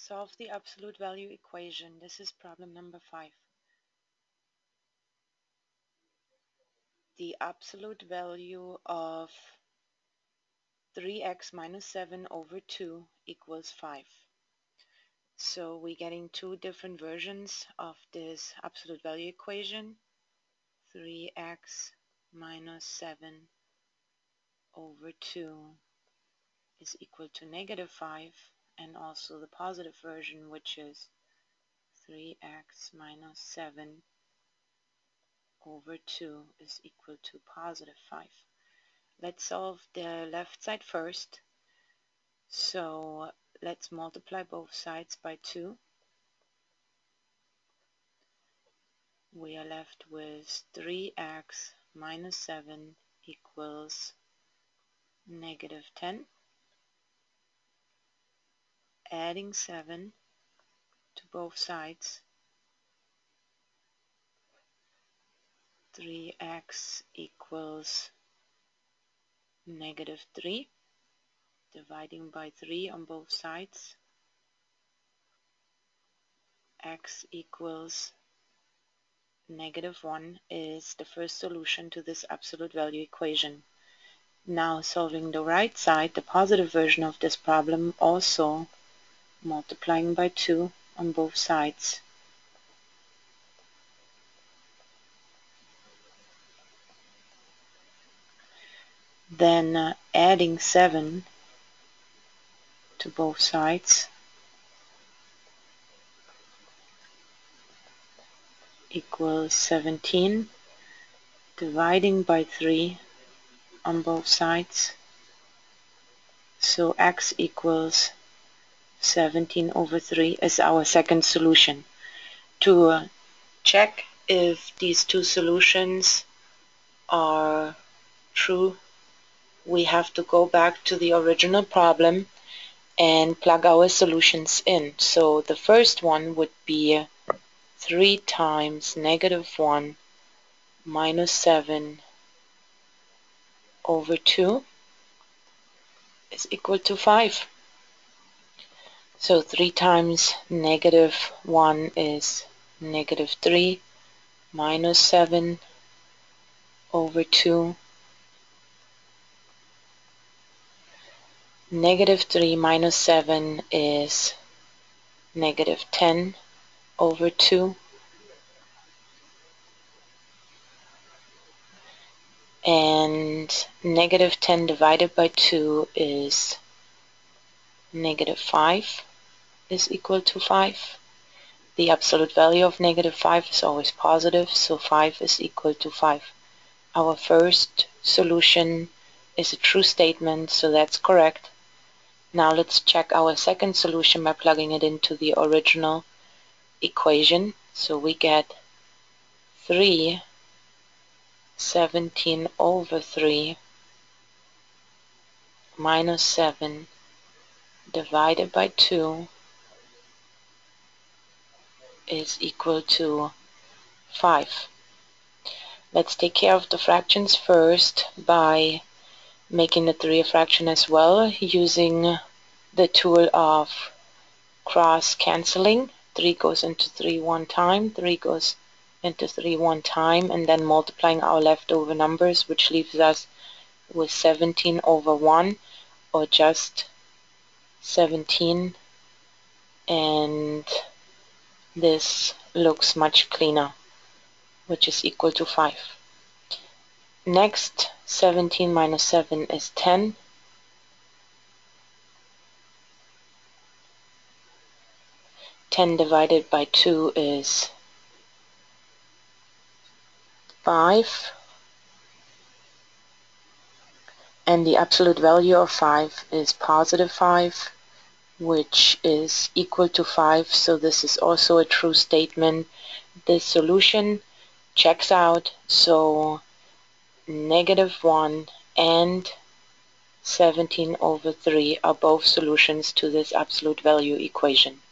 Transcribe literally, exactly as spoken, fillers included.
Solve the absolute value equation. This is problem number five. The absolute value of three x minus seven over two equals five. So we're getting two different versions of this absolute value equation. three x minus seven over two is equal to negative five, and also the positive version, which is three x minus seven over two is equal to positive five. Let's solve the left side first. So let's multiply both sides by two. We are left with three x minus seven equals negative ten. Adding seven to both sides, three x equals negative three. Dividing by three on both sides, x equals negative one is the first solution to this absolute value equation. Now solving the right side, the positive version of this problem, also multiplying by two on both sides. Then uh, adding seven to both sides equals seventeen. Dividing by three on both sides. So x equals seventeen over three is our second solution. To uh, check if these two solutions are true, we have to go back to the original problem and plug our solutions in. So the first one would be three times negative one minus seven over two is equal to five. So three times negative one is negative three minus seven over two. Negative three minus seven is negative ten over two. And negative ten divided by two is negative five is equal to five. The absolute value of negative five is always positive, so five is equal to five. Our first solution is a true statement, so that's correct. Now let's check our second solution by plugging it into the original equation. So we get three seventeen over three minus seven divided by two is equal to five. Let's take care of the fractions first by making the three a fraction as well, using the tool of cross cancelling. three goes into three one time, three goes into three one time, and then multiplying our leftover numbers, which leaves us with seventeen over one, or just seventeen, and this looks much cleaner, which is equal to five. Next, seventeen minus seven is ten. ten divided by two is five. And the absolute value of five is positive five, which is equal to five. So this is also a true statement. This solution checks out. So negative one and seventeen over three are both solutions to this absolute value equation.